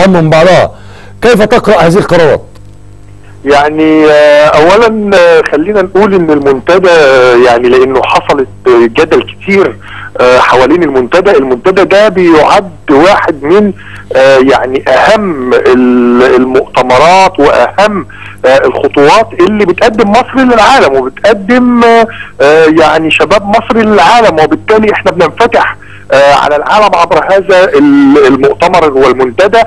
اهم من بعضها. كيف تقرأ هذه القرارات؟ يعني اولا خلينا نقول ان المنتدى يعني لانه حصلت جدل كتير حوالين المنتدى ده بيعد واحد من يعني اهم المؤتمرات واهم الخطوات اللي بتقدم مصر للعالم وبتقدم يعني شباب مصر للعالم، وبالتالي احنا بننفتح على العالم عبر هذا المؤتمر والمنتدى،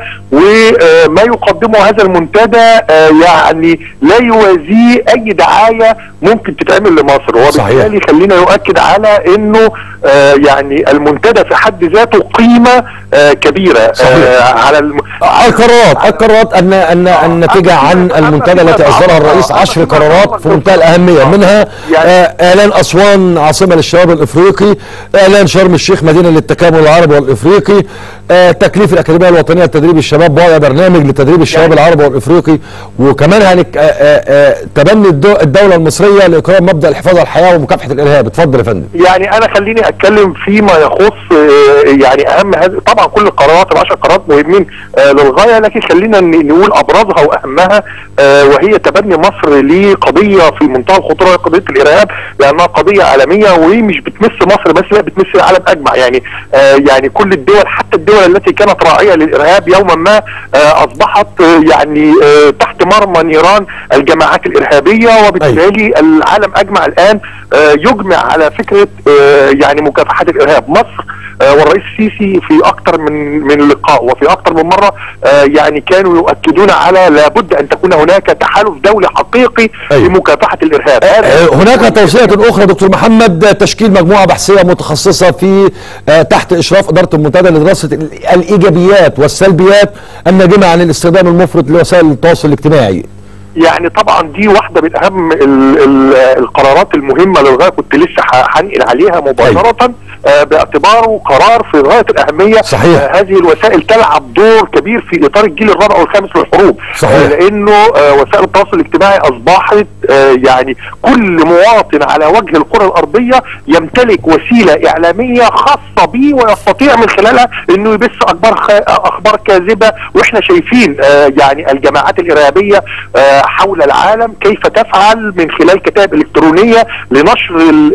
وما يقدمه هذا المنتدى يعني لا يوازيه اي دعايه ممكن تتعمل لمصر، وبالتالي خلينا نؤكد على انه يعني المنتدى في حد ذاته قيمه كبيره. على القرارات ان الناتجه عن المنتدى التي اصدرها الرئيس 10 قرارات في منتهى الاهميه، منها اعلان اسوان عاصمه للشباب الافريقي، اعلان شرم الشيخ مدينه للتكامل العربي والافريقي، تكليف الاكاديميه الوطنيه لتدريب الشباب برنامج لتدريب الشباب العربي والافريقي، وكمان يعني تبني الدوله المصريه لاقرار مبدا الحفاظ على الحياه ومكافحه الارهاب. اتفضل يا فندم. يعني انا خليني اتكلم فيما يخص يعني اهم هذه، طبعا كل القرارات ال10 قرارات مهمين للغايه، لكن خلينا نقول ابرزها واهمها وهي تبني مصر لقضيه في منتهى الخطوره، قضيه الارهاب، لانها قضيه عالميه ومش بتمس مصر بس، لا بتمس العالم اجمع. يعني كل الدول، حتى الدول التي كانت راعيه للارهاب يوما ما اصبحت يعني تحت مرمى نيران الجماعات الارهابيه، وبالتالي العالم اجمع الان يجمع على فكره يعني مكافحه الارهاب. مصر والرئيس السيسي في اكثر من لقاء وفي اكثر من مره يعني كانوا يؤكدون على لابد ان تكون هناك تحالف دولي حقيقي لمكافحه الارهاب. هناك توصيه اخرى دكتور محمد، تشكيل مجموعه بحثيه متخصصه في تحت اشراف اداره المنتدى لدراسه الايجابيات والسلبيات الناجمه عن الاستخدام المفرط لوسائل التواصل الاجتماعي. يعني طبعا دي واحده من اهم القرارات المهمه للغايه، كنت لسه هنقل عليها مباشره باعتباره قرار في غايه الاهميه. صحيح. هذه الوسائل تلعب دور كبير في اطار الجيل الرابع والخامس للحروب. صحيح. لانه وسائل التواصل الاجتماعي اصبحت يعني كل مواطن على وجه الكره الارضيه يمتلك وسيله اعلاميه خاصه به ويستطيع من خلالها انه يبث اخبار كاذبه، واحنا شايفين يعني الجماعات الارهابيه حول العالم كيف تفعل من خلال كتائب الكترونيه لنشر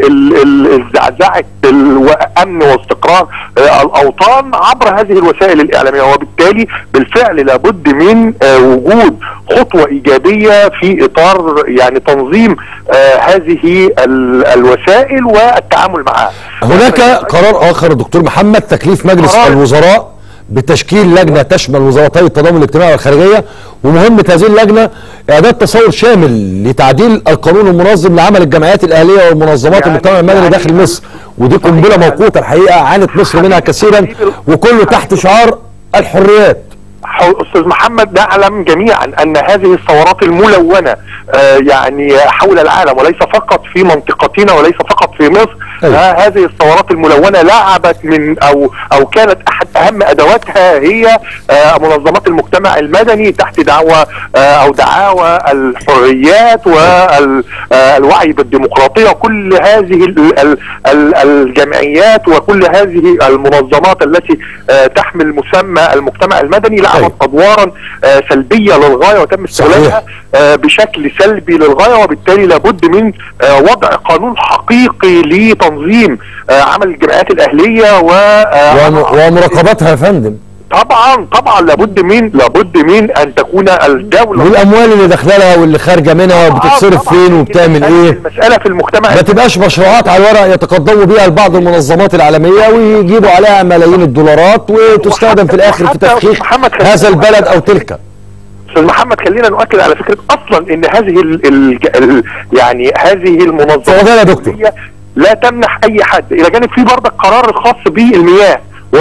الزعزعه امن واستقرار الاوطان عبر هذه الوسائل الاعلاميه، وبالتالي بالفعل لابد من وجود خطوه ايجابيه في اطار يعني تنظيم هذه الوسائل والتعامل معها. هناك قرار اخر دكتور محمد، تكليف مجلس الوزراء بتشكيل لجنه تشمل وزارتي التضامن الاجتماعي والخارجيه، ومهمه هذه اللجنه اعداد تصور شامل لتعديل القانون المنظم لعمل الجمعيات الاهليه والمنظمات المجتمع المدني داخل مصر، ودي قنبله موقوته الحقيقه عانت مصر منها كثيرا، وكله تحت شعار الحريات. استاذ محمد، نعلم جميعا ان هذه الثورات الملونه يعني حول العالم وليس فقط في منطقتنا وليس فقط في مصر. هذه الثورات الملونه لعبت من او كانت احد اهم ادواتها هي منظمات المجتمع المدني تحت دعوى او دعاوى الحريات والوعي بالديمقراطيه، وكل هذه الجمعيات وكل هذه المنظمات التي تحمل مسمى المجتمع المدني لعبت ادوارا سلبيه للغايه وتم استغلالها بشكل سلبي للغايه، وبالتالي لابد من وضع قانون حقيقي لتنظيم عمل الجمعيات الاهليه ومراقبتها يا فندم. طبعا لابد من ان تكون الدوله والاموال اللي داخله لها واللي خارجه منها وبتتصرف فين وبتعمل ايه. المساله في المجتمع ما تبقاش مشروعات على الورق يتقدموا بيها لبعض المنظمات العالميه ويجيبوا عليها ملايين الدولارات وتستخدم في الاخر في تفخيخ هذا البلد او تلك. استاذ محمد، خلينا نؤكد على فكره اصلا ان يعني هذه المنظمات لا تمنح اي حد، الى جانب في برضه القرار الخاص بالمياه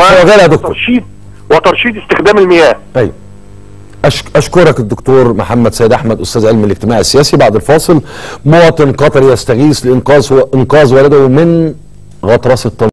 وترشيد استخدام المياه. طيب اشكرك الدكتور محمد سيد احمد، استاذ علم الاجتماع السياسي. بعد الفاصل، مواطن قطري يستغيث لانقاذ والده من غطرسه